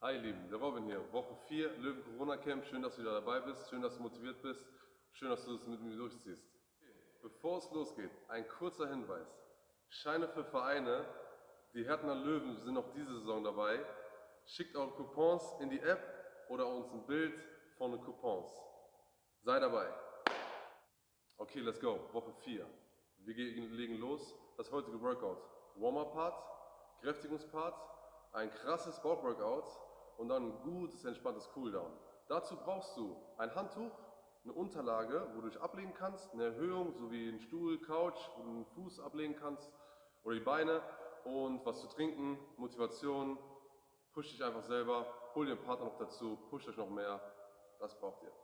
Hi ihr Lieben, der Robin hier, Woche 4, Löwen Corona Camp. Schön, dass du wieder dabei bist, schön, dass du motiviert bist, schön, dass du es mit mir durchziehst. Bevor es losgeht, ein kurzer Hinweis. Scheine für Vereine, die Hertner Löwen sind noch diese Saison dabei. Schickt eure Coupons in die App oder uns ein Bild von den Coupons. Sei dabei. Okay, let's go, Woche 4. Wir legen los, das heutige Workout. Warm-up-Part, Kräftigungspart, ein krasses Bauchworkout und dann ein gutes, entspanntes Cooldown. Dazu brauchst du ein Handtuch, eine Unterlage, wo du dich ablegen kannst, eine Erhöhung, sowie einen Stuhl, Couch, wo du den Fuß ablegen kannst oder die Beine und was zu trinken, Motivation, push dich einfach selber, hol dir einen Partner noch dazu, push euch noch mehr, das braucht ihr.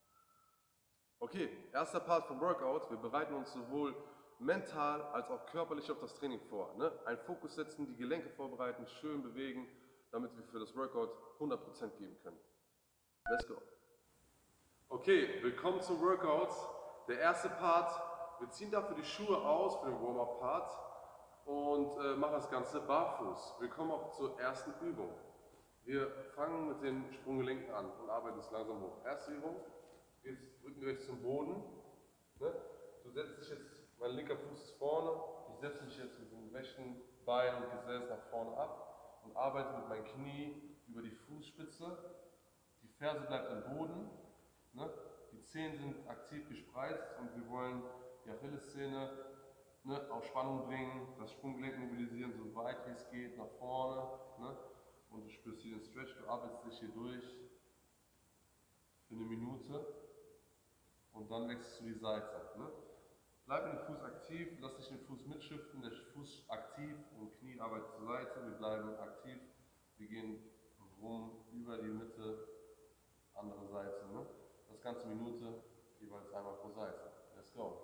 Okay, erster Part vom Workout. Wir bereiten uns sowohl mental als auch körperlich auf das Training vor. Ne? Ein Fokus setzen, die Gelenke vorbereiten, schön bewegen, damit wir für das Workout 100% geben können. Let's go. Okay, willkommen zum Workout. Der erste Part, wir ziehen dafür die Schuhe aus für den Warm-up-Part und machen das Ganze barfuß. Wir kommen auch zur ersten Übung. Wir fangen mit den Sprunggelenken an und arbeiten es langsam hoch. Erste Übung. Jetzt rückengerecht zum Boden. Ne? Du setzt dich jetzt, mein linker Fuß ist vorne, ich setze mich jetzt mit dem rechten Bein und Gesäß nach vorne ab und arbeite mit meinem Knie über die Fußspitze. Die Ferse bleibt am Boden, ne? Die Zehen sind aktiv gespreizt und wir wollen die Achillessehne auf Spannung bringen, das Sprunggelenk mobilisieren, so weit wie es geht, nach vorne. Ne? Und du spürst hier den Stretch, du arbeitest dich hier durch für eine Minute. Und dann wechselst du die Seite. Ne? Bleib mit dem Fuß aktiv, lass dich den Fuß mitschiften, der Fuß aktiv und Knie arbeitet zur Seite. Wir bleiben aktiv, wir gehen rum über die Mitte, andere Seite. Ne? Das ganze Minute, jeweils einmal pro Seite. Let's go.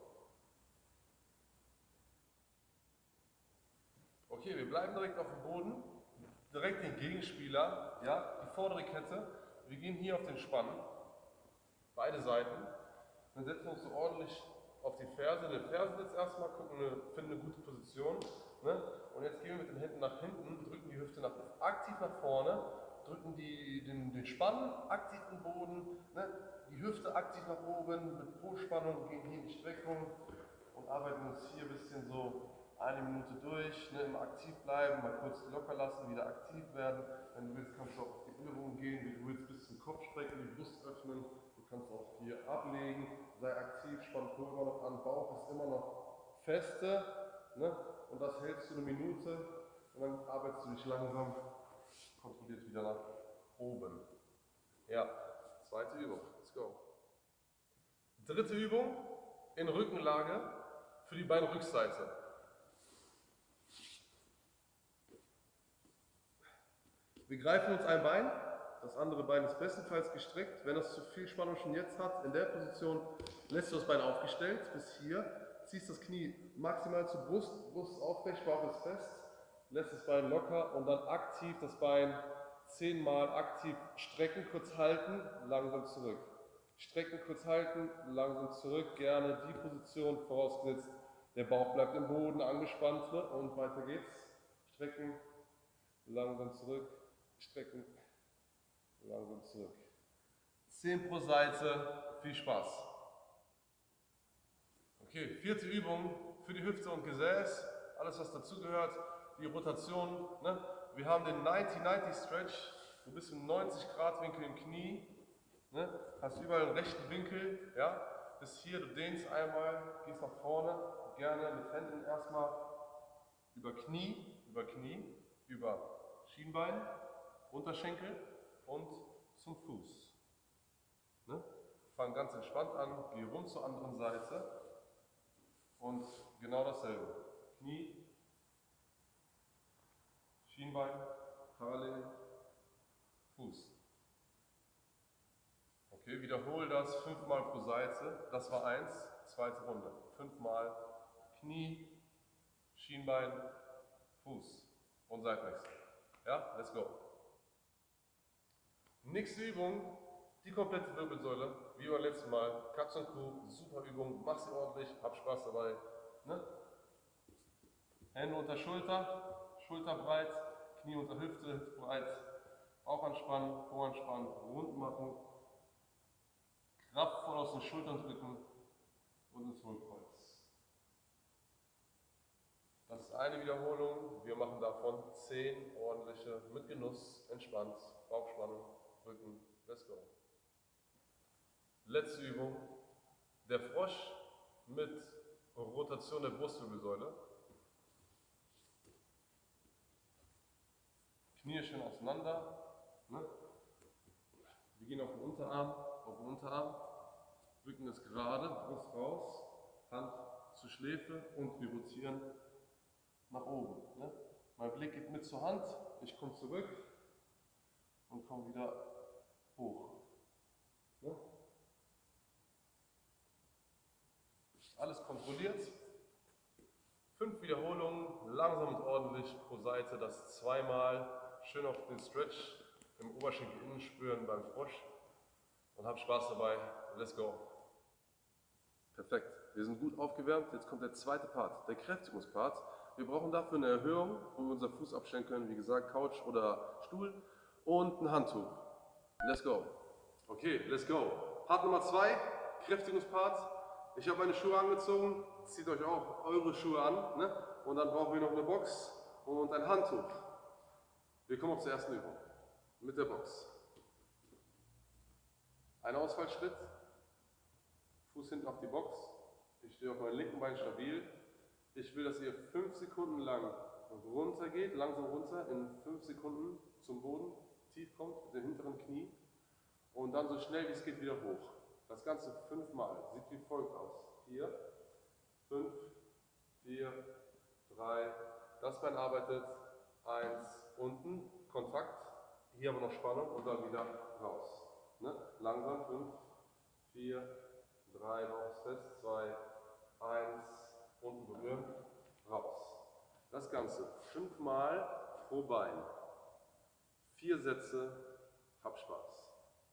Okay, wir bleiben direkt auf dem Boden, direkt den Gegenspieler, ja, die vordere Kette. Wir gehen hier auf den Spann, beide Seiten. Dann setzen wir uns so ordentlich auf die Ferse, den Fersensitz erstmal, finden eine gute Position. Ne? Und jetzt gehen wir mit den Händen nach hinten, drücken die Hüfte aktiv nach vorne, drücken den Spann aktiv im Boden, ne? Die Hüfte aktiv nach oben, mit Po-Spannung, gehen hier in die Streckung und arbeiten uns hier ein bisschen so eine Minute durch, ne? Immer aktiv bleiben, mal kurz locker lassen, wieder aktiv werden. Wenn du willst, kannst du auch auf die Ellenbogen gehen, wie du willst, bis zum Kopf strecken, die Brust öffnen. Du kannst auch hier ablegen, sei aktiv, spann Po immer noch an, Bauch ist immer noch feste, ne? Und das hältst du eine Minute und dann arbeitest du dich langsam kontrolliert wieder nach oben. Ja, zweite Übung, let's go. Dritte Übung, in Rückenlage für die Beinrückseite. Wir greifen uns ein Bein, das andere Bein ist bestenfalls gestreckt. Wenn das zu viel Spannung schon jetzt hat, in der Position lässt du das Bein aufgestellt bis hier, ziehst das Knie maximal zur Brust, Brust ist aufrecht, Bauch ist fest, lässt das Bein locker und dann aktiv das Bein 10 Mal aktiv strecken, kurz halten, langsam zurück. Strecken, kurz halten, langsam zurück, gerne die Position vorausgesetzt, der Bauch bleibt im Boden angespannt und weiter geht's. Strecken, langsam zurück, strecken, langsam zurück. 10 pro Seite, viel Spaß. Okay, vierte Übung für die Hüfte und Gesäß, alles was dazugehört, die Rotation. Ne? Wir haben den 90-90 Stretch, du bist im 90-Grad-Winkel im Knie, ne? Hast überall einen rechten Winkel, ja? Bis hier, du dehnst einmal, gehst nach vorne, gerne mit Händen erstmal über Knie, über Schienbein, Unterschenkel und zum Fuß. Ne? Fang ganz entspannt an, geh rum zur anderen Seite und genau dasselbe. Knie, Schienbein, parallel, Fuß. Okay, wiederhole das 5 Mal pro Seite. Das war 1, zweite Runde. 5 Mal Knie, Schienbein, Fuß und Seitwechsel. Ja, let's go. Nächste Übung, die komplette Wirbelsäule, wie beim letzten Mal. Katz und Kuh, super Übung, mach sie ordentlich, hab Spaß dabei. Ne? Hände unter Schulter, Schulter breit, Knie unter Hüfte, Hüfte breit. Bauch anspannen, Po anspannen, rund machen, kraftvoll aus den Schultern drücken und ins Hohlkreuz. Das ist eine Wiederholung. Wir machen davon 10 ordentliche, mit Genuss, entspannt, Bauchspannung, Rücken. Let's go. Letzte Übung. Der Frosch mit Rotation der Brustwirbelsäule. Knie schön auseinander. Ne? Wir gehen auf den Unterarm, Rücken ist gerade, Brust raus, Hand zur Schläfe und wir rotieren nach oben. Ne? Mein Blick geht mit zur Hand, ich komme zurück und komme wieder hoch. Ne? Alles kontrolliert. 5 Wiederholungen, langsam und ordentlich pro Seite, das zweimal. Schön auf den Stretch im Oberschenkel innen spüren beim Frosch und habt Spaß dabei. Let's go. Perfekt. Wir sind gut aufgewärmt. Jetzt kommt der zweite Part, der Kräftigungspart. Wir brauchen dafür eine Erhöhung, wo wir unseren Fuß abstellen können, wie gesagt, Couch oder Stuhl und ein Handtuch. Let's go. Okay, let's go. Part Nummer 2, Kräftigungspart. Ich habe meine Schuhe angezogen. Zieht euch auch eure Schuhe an. Ne? Und dann brauchen wir noch eine Box und ein Handtuch. Wir kommen zur ersten Übung. Mit der Box. Ein Ausfallschritt. Fuß hinten auf die Box. Ich stehe auf meinem linken Bein stabil. Ich will, dass ihr 5 Sekunden lang runter geht, langsam runter, in 5 Sekunden zum Boden, tief kommt, mit dem hinteren Knie und dann so schnell wie es geht wieder hoch. Das Ganze 5 Mal. Sieht wie folgt aus. 4, 5, 4, 3. Das Bein arbeitet. 1, unten, Kontakt. Hier haben wir noch Spannung und dann wieder raus. Ne? Langsam. 5, 4, 3, Bauch ist fest. 2, 1, unten berühren, raus. Das Ganze 5 Mal pro Bein. 4 Sätze. Hab Spaß.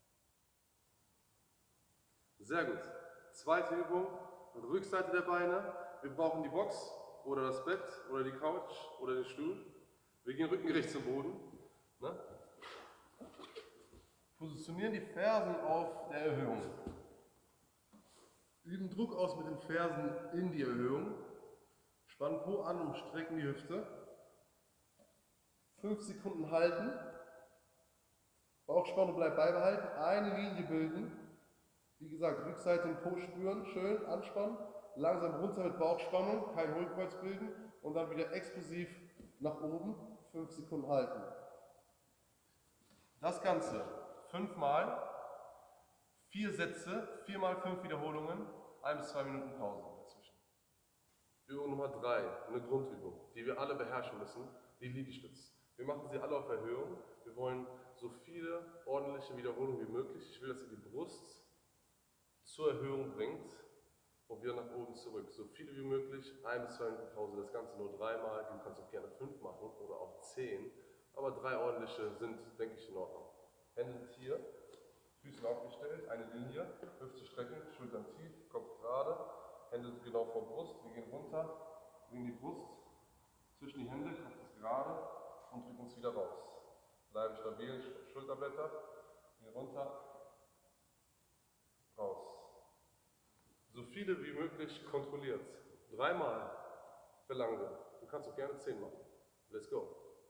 Sehr gut. Zweite Übung, Rückseite der Beine. Wir brauchen die Box oder das Bett oder die Couch oder den Stuhl. Wir gehen rückengerecht zum Boden. Ne? Positionieren die Fersen auf der Erhöhung. Üben Druck aus mit den Fersen in die Erhöhung. Spannen Po an und strecken die Hüfte. 5 Sekunden halten. Bauchspannung bleibt beibehalten. Eine Linie bilden. Wie gesagt, Rückseite im Po spüren, schön anspannen, langsam runter mit Bauchspannung, kein Hohlkreuz bilden und dann wieder explosiv nach oben, 5 Sekunden halten. Das Ganze 5 Mal, 4 Sätze, 4 mal 5 Wiederholungen, 1 bis 2 Minuten Pause dazwischen. Übung Nummer 3, eine Grundübung, die wir alle beherrschen müssen, die Liegestütz. Wir machen sie alle auf Erhöhung. Wir wollen so viele ordentliche Wiederholungen wie möglich. Ich will, dass ihr die Brust zur Erhöhung bringt und wieder nach oben zurück. So viele wie möglich, 1 bis 2 Minuten Pause, das Ganze nur 3 Mal, du kannst auch gerne 5 machen oder auch 10, aber 3 ordentliche sind, denke ich, in Ordnung. Hände sind hier, Füße aufgestellt, eine Linie, Hüfte strecken, Schultern tief, Kopf gerade, Hände genau vor Brust, wir gehen runter, bringen die Brust zwischen die Hände, Kopf ist gerade und drücken uns wieder raus. Bleiben stabil, Schulterblätter, gehen runter, raus. So viele wie möglich kontrolliert. 3 Mal verlangen wir. Du kannst auch gerne 10 machen. Let's go.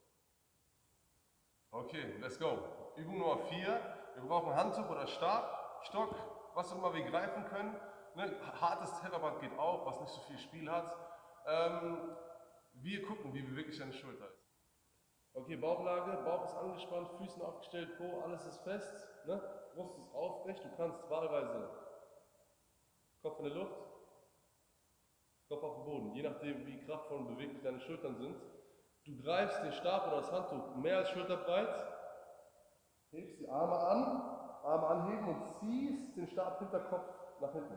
Okay, let's go. Übung Nummer 4. Wir brauchen ein Handtuch oder Stab, Stock, was auch immer wir greifen können. Ne? Hartes Terraband geht auch, was nicht so viel Spiel hat. Wir gucken, wie beweglich deine Schulter ist. Okay, Bauchlage, Bauch ist angespannt, Füßen aufgestellt, Po, alles ist fest. Ne? Brust ist aufrecht, du kannst wahlweise Kopf in der Luft, Kopf auf dem Boden, je nachdem wie kraftvoll und beweglich deine Schultern sind. Du greifst den Stab oder das Handtuch mehr als schulterbreit, hebst die Arme anheben und ziehst den Stab hinter Kopf nach hinten.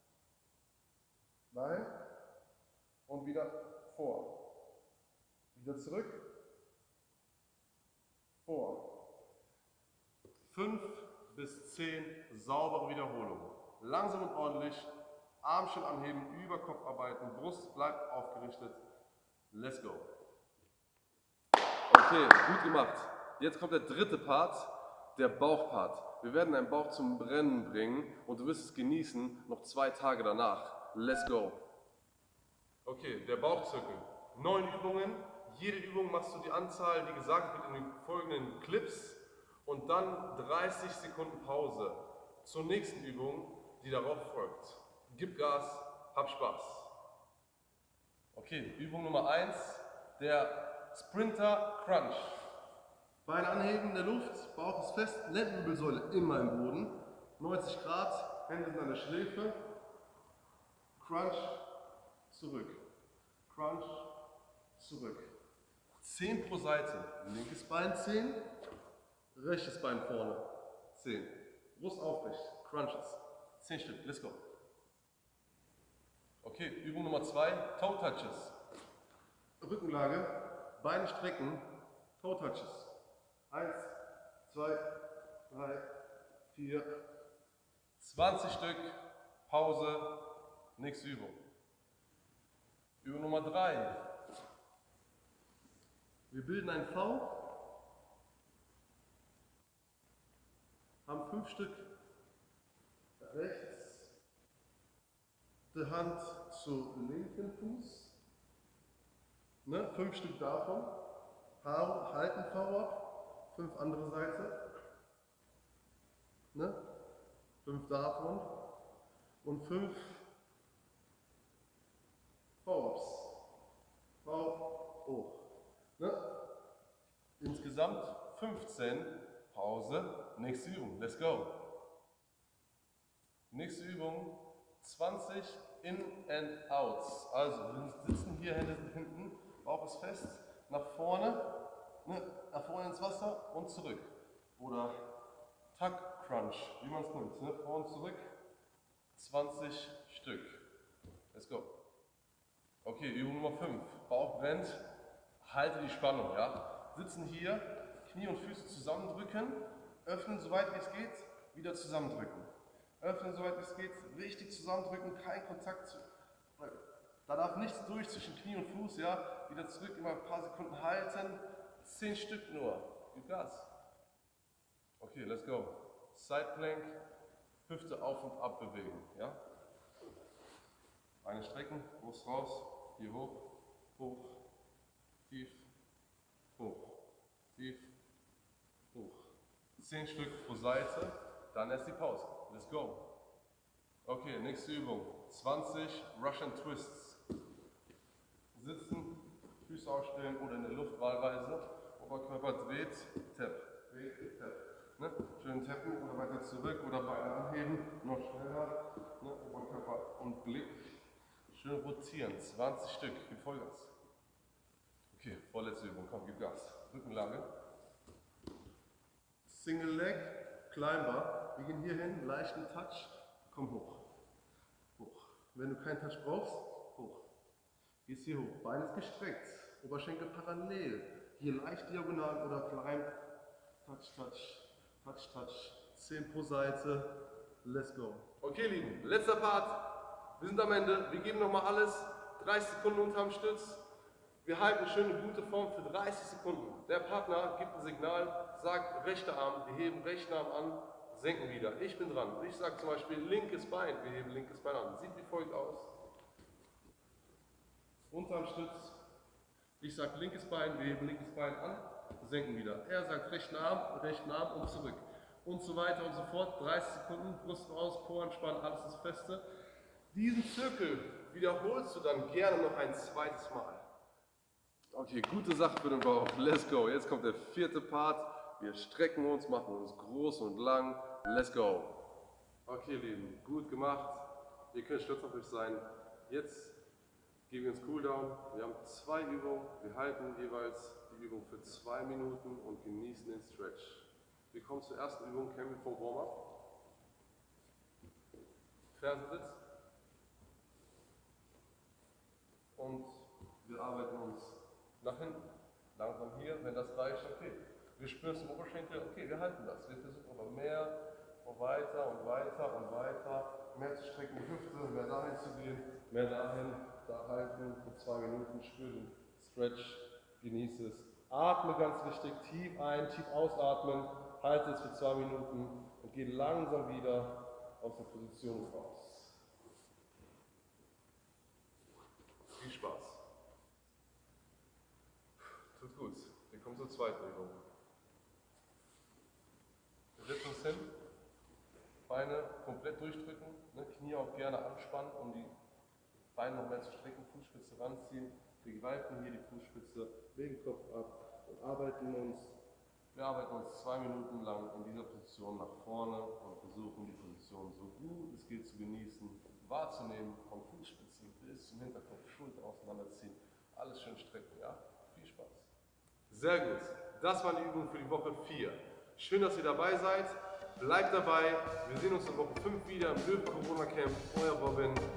Nein. Und wieder vor. Wieder zurück. Vor. 5 bis 10 saubere Wiederholungen. Langsam und ordentlich. Arm schön anheben, über Kopf arbeiten, Brust bleibt aufgerichtet. Let's go. Okay, gut gemacht. Jetzt kommt der dritte Part, der Bauchpart. Wir werden deinen Bauch zum Brennen bringen und du wirst es genießen, noch 2 Tage danach. Let's go! Okay, der Bauchzirkel. 9 Übungen. Jede Übung machst du die Anzahl, die gesagt wird in den folgenden Clips und dann 30 Sekunden Pause zur nächsten Übung, die darauf folgt. Gib Gas, hab Spaß. Okay, Übung Nummer 1, der Sprinter Crunch. Beine anheben in der Luft, Bauch ist fest, Lendenwirbelsäule immer im Boden. 90 Grad, Hände sind an der Schläfe. Crunch, zurück. Crunch, zurück. 10 pro Seite. Linkes Bein 10, rechtes Bein vorne 10. Brust aufrecht, Crunches. 10 Stück, let's go. Okay, Übung Nummer 2, Toe Touches. Rückenlage, Beine strecken, Toe Touches. 1, 2, 3, 4, 20 Stück, Pause, nächste Übung. Übung Nummer 3. Wir bilden ein V, haben 5 Stück rechts, die Hand zu linken Fuß, 5 Stück davon, halten V ab. 5 andere Seite, 5 davon und 5 V-Ups, V hoch. Insgesamt 15, Pause, nächste Übung, let's go. Nächste Übung, 20 In and Outs. Also wir sitzen hier, Hände sind hinten, Bauch ist fest, nach vorne ins Wasser und zurück. Oder Tuck Crunch, wie man es nimmt. Vor und zurück, 20 Stück. Let's go. Okay, Übung Nummer 5. Bauch brennt, halte die Spannung. Ja? Sitzen hier, Knie und Füße zusammendrücken, öffnen soweit wie es geht, wieder zusammendrücken. Öffnen soweit wie es geht, richtig zusammendrücken, kein Kontakt. Da darf nichts durch zwischen Knie und Fuß. Ja? Wieder zurück, immer ein paar Sekunden halten. 10 Stück nur. Gib Gas. Okay, let's go. Side Plank, Hüfte auf und ab bewegen. Ja? Beine strecken, Brust raus, hier hoch, hoch, tief, hoch, tief, hoch. 10 Stück pro Seite, dann erst die Pause. Let's go. Okay, nächste Übung. 20 Russian Twists. Sitzen, Füße aufstellen oder in der Luft wahlweise. Oberkörper dreht, tap, tap. Schön tappen oder weiter zurück oder Beine anheben, noch schneller. Oberkörper und Blick. Schön rotieren, 20 Stück, gib Vollgas. Okay, vorletzte Übung, komm, gib Gas. Rückenlage. Single Leg, Climber. Wir gehen hier hin, leichten Touch, komm hoch. Hoch. Wenn du keinen Touch brauchst, hoch. Gehst hier hoch, Bein ist gestreckt, Oberschenkel parallel. Hier leicht diagonal oder climb, touch, touch, touch, touch. 10 pro Seite, let's go. Okay, Lieben, letzter Part. Wir sind am Ende, wir geben nochmal alles. 30 Sekunden unterm Stütz. Wir halten eine schöne gute Form für 30 Sekunden. Der Partner gibt ein Signal, sagt rechter Arm, wir heben rechten Arm an, senken wieder. Ich bin dran. Ich sage zum Beispiel linkes Bein, wir heben linkes Bein an. Sieht wie folgt aus. Unterm Stütz. Ich sage linkes Bein, wir heben linkes Bein an, senken wieder. Er sagt rechten Arm und zurück. Und so weiter und so fort. 30 Sekunden, Brust raus, Po anspannen, alles ist feste. Diesen Zirkel wiederholst du dann gerne noch ein zweites Mal. Okay, gute Sache für den Bauch. Let's go. Jetzt kommt der 4. Part. Wir strecken uns, machen uns groß und lang. Let's go. Okay, Lieben, gut gemacht. Ihr könnt stolz auf euch sein. Jetzt gehen wir ins Cooldown. Wir haben 2 Übungen. Wir halten jeweils die Übung für 2 Minuten und genießen den Stretch. Wir kommen zur ersten Übung, kennen wir vom Warm-up. Fersensitz. Und wir arbeiten uns nach hinten. Langsam hier, wenn das reicht, okay. Wir spüren es im Oberschenkel, okay, wir halten das. Wir versuchen aber mehr und weiter und weiter und weiter. Mehr zu strecken, die Hüfte, mehr dahin zu gehen, mehr dahin, da halten für 2 Minuten, spür den Stretch, genieße es. Atme ganz wichtig, tief ein, tief ausatmen, halte es für 2 Minuten und geh langsam wieder aus der Position raus. Viel Spaß. Tut gut. Wir kommen zur zweiten Übung. Wir setzen uns hin, Beine komplett durchdrücken, ne, Knie auch gerne anspannen, um die Beine noch mehr zu strecken, Fußspitze ranziehen. Wir gewalten hier die Fußspitze, legen Kopf ab und wir arbeiten uns 2 Minuten lang in dieser Position nach vorne und versuchen die Position so gut es geht zu genießen, wahrzunehmen, von Fußspitze bis zum Hinterkopf, Schulter auseinanderziehen, alles schön strecken, ja? Viel Spaß. Sehr gut, das war die Übung für die Woche 4. Schön, dass ihr dabei seid, bleibt dabei, wir sehen uns in Woche 5 wieder im Löwen Corona Camp, euer Robin.